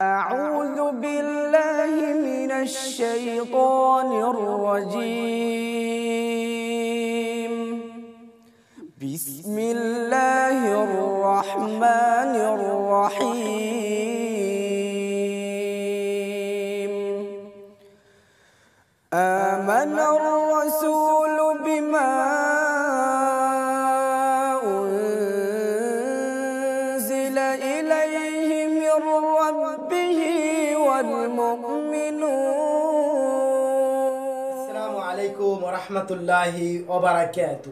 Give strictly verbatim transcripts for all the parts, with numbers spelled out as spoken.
أعوذ بالله من الشيطان الرجيم بسم الله الرحمن الرحيم آمن الرسول بما أنزل إليه من ربه والمؤمنون السلام عليكم ورحمة الله وبركاته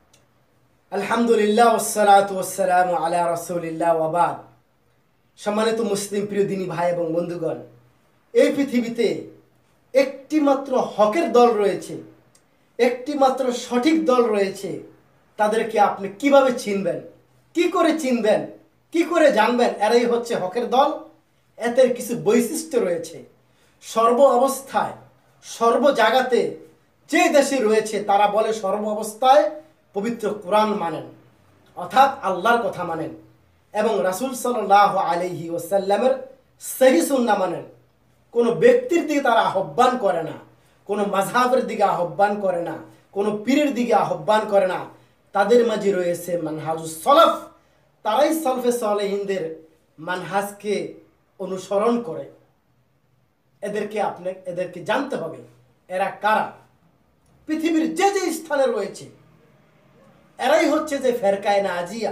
الحمد لله والصلاة والسلام على رسول الله وبعد সম্মানিত মুসলিম প্রিয় দিনী ভাই এবং বন্ধুগণ, এই পৃথিবীতে একটি মাত্র হকের দল রয়েছে, একটি মাত্র সঠিক দল রয়েছে। তাদেরকে আপনি কিভাবে চিনবেন, কি করে চিনবেন, কি করে জানবেন এরাই হচ্ছে হকের দল? এদের কিছু বৈশিষ্ট্য রয়েছে। সর্ব অবস্থায় সর্ব জায়গাতে যে দেশে রয়েছে তারা বলে সর্ব অবস্থায় পবিত্র কোরআন মানেন, অর্থাৎ আল্লাহর কথা মানেন এবং রাসূল সাল্লাল্লাহু আলাইহি ওয়াসাল্লামের সহিহ সুন্নাহ মানেন। কোনো ব্যক্তির দিকে তারা আহ্বান করে না, কোনো মাযহাবের দিকে আহ্বান করে না, কোনো পীরের দিকে আহ্বান করে না। তাদের মাঝে রয়েছে মানহাজুস সলফ, তারাই সলফে সালেহিনদের মানহাজকে অনুসরণ করে। এদেরকে আপনি এদেরকে জানতে হবে এরা কারা। পৃথিবীর যে যে স্থানে রয়েছে এরাই হচ্ছে যে ফেরকায়ে নাজিয়া,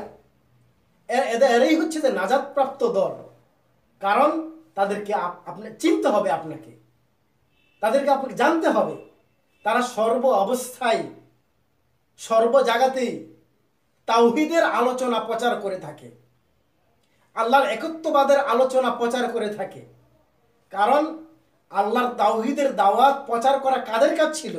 এরাই হচ্ছে যে নাজাতপ্রাপ্ত দল। কারণ তাদেরকে আপনি চিনতে হবে, আপনাকে তাদেরকে আপনাকে জানতে হবে। তারা সর্ব অবস্থায় সর্ব জায়গাতেই তাওহীদের আলোচনা প্রচার করে থাকে, আল্লাহর একত্ববাদের আলোচনা প্রচার করে থাকে। কারণ আল্লাহর তাওহীদের দাওয়াত প্রচার করা কাদের কাজ ছিল?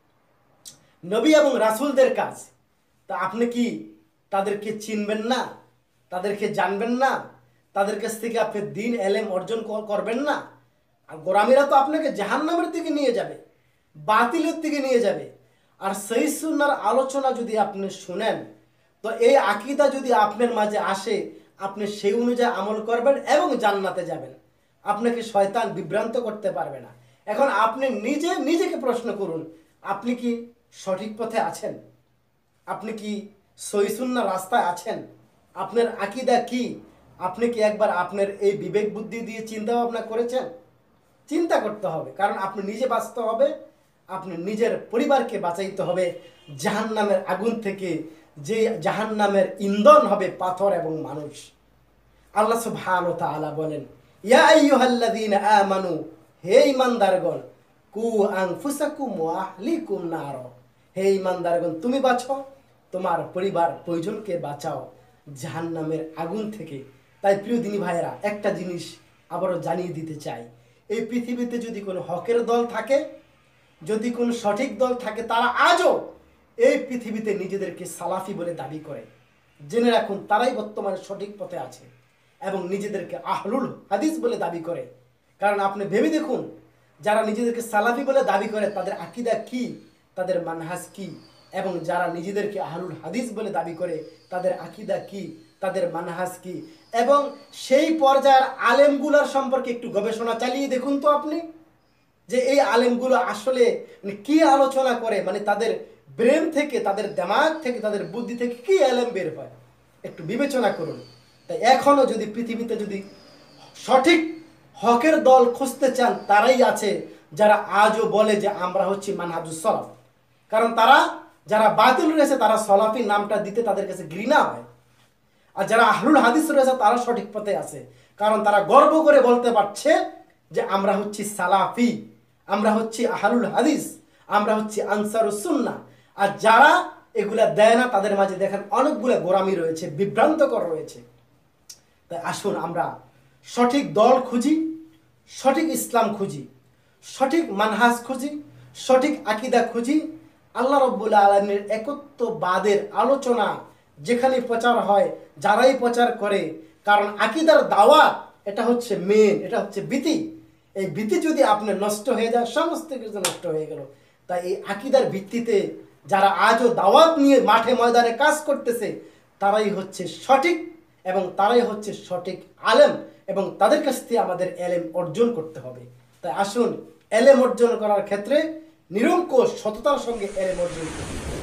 নবী এবং রাসূলদের কাজ। তা আপনি কি তাদেরকে চিনবেন না, তাদেরকে জানবেন না, তাদের কাছ থেকে আপনি দ্বীন এলেম অর্জন করবেন না? আর গোরামিরা তো আপনাকে জাহান্নামের দিকে নিয়ে যাবে, বাতিলের দিকে নিয়ে যাবে। আর সহিহ সুন্নাহর আলোচনা যদি আপনি শুনেন তো এই আকীদা যদি আপনার মাঝে আসে, আপনি সেই অনুযায়ী আমল করবেন এবং জান্নাতে যাবেন। আপনাকে শয়তান বিভ্রান্ত করতে পারবে না। এখন আপনি নিজে নিজেকে প্রশ্ন করুন, আপনি কি সঠিক পথে আছেন? আপনি কি সহিহ সুন্নাহর রাস্তায় আছেন? আপনার আকীদা কি? আপনি কি একবার আপনার এই বিবেক বুদ্ধি দিয়ে চিন্তা ভাবনা করেছেন? চিন্তা করতে হবে, কারণ আপনি নিজে বাঁচতে হবে, আপনি নিজের পরিবারকে বাঁচাইতে হবে জাহান্নামের আগুন থেকে, যে জাহান্নামের ইন্ধন হবে পাথর এবং মানুষ। আল্লাহ সুবহানাহু ওয়া তাআলা বলেন, ইয়া আইয়ুহাল্লাযীনা আমানু, হে ঈমানদারগণ, কু আনফুসাকুম ওয়া আহলিকুম নার, হে ঈমানদারগণ তুমি বাঁচো, তোমার পরিবার পরিজনকে বাঁচাও জাহান্নামের আগুন থেকে। তাই প্রিয় দিনী ভাইয়েরা, একটা জিনিস আবারও জানিয়ে দিতে চাই, এই পৃথিবীতে যদি কোনো হকের দল থাকে, যদি কোনো সঠিক দল থাকে, তারা আজও এই পৃথিবীতে নিজেদেরকে সালাফি বলে দাবি করে। জেনে রাখুন, তারাই বর্তমানে সঠিক পথে আছে এবং নিজেদেরকে আহলুল হাদিস বলে দাবি করে। কারণ আপনি ভেবে দেখুন, যারা নিজেদেরকে সালাফি বলে দাবি করে তাদের আকীদা কি, তাদের মানহাজ কি, এবং যারা নিজেদেরকে আহলুল হাদিস বলে দাবি করে তাদের আকীদা কি, তাদের মানহাজ কি, এবং সেই পর্যায়ের আলেমগুলোর সম্পর্কে একটু গবেষণা চালিয়ে দেখুন তো আপনি, যে এই আলেমগুলো আসলে মানে কি আলোচনা করে, মানে তাদের ব্রেন থেকে, তাদের দিমাগ থেকে, তাদের বুদ্ধি থেকে কি আলেম বের হয়, একটু বিবেচনা করুন। তাই এখনো যদি পৃথিবীতে যদি সঠিক হকের দল খুঁজতে চান, তারাই আছে যারা আজও বলে যে আমরা হচ্ছি মানহাজুস সলাফ। কারণ তারা যারা বাতিল রয়েছে তারা সলাফি নামটা দিতে তাদের কাছে ঘৃণা হয়, আর যারা আহলুল হাদিস রয়েছে তারা সঠিক পথে আছে। কারণ তারা গর্ব করে বলতে পারছে যে আমরা হচ্ছি সালাফি, আমরা হচ্ছি আহলুল হাদিস, আমরা হচ্ছি আনসারুস সুন্নাহ। আর যারা এগুলা দেয় না তাদের মাঝে দেখেন অনেকগুলো গোরামি রয়েছে, বিভ্রান্তকর রয়েছে। তাই আসুন আমরা সঠিক দল খুঁজি, সঠিক ইসলাম খুঁজি, সঠিক মানহাজ খুঁজি, সঠিক আকীদা খুঁজি। আল্লাহ রাব্বুল আলামিনের একত্ববাদের আলোচনা যেখানে প্রচার হয়, যারাই প্রচার করে, কারণ আকীদার দাওয়াত এটা হচ্ছে মেন, এটা হচ্ছে ভিত্তি। এই ভিত্তি যদি আপনার নষ্ট হয়ে যায়, সমস্ত কিছু নষ্ট হয়ে গেল। তাই এই আকীদার ভিত্তিতে যারা আজও দাওয়াত নিয়ে মাঠে ময়দানে কাজ করতেছে তারাই হচ্ছে সঠিক এবং তারাই হচ্ছে সঠিক আলেম এবং তাদের কাছ থেকে আমাদের এলেম অর্জন করতে হবে। তাই আসুন এলেম অর্জন করার ক্ষেত্রে নিরঙ্কুশ সততার সঙ্গে এলেম অর্জন করি।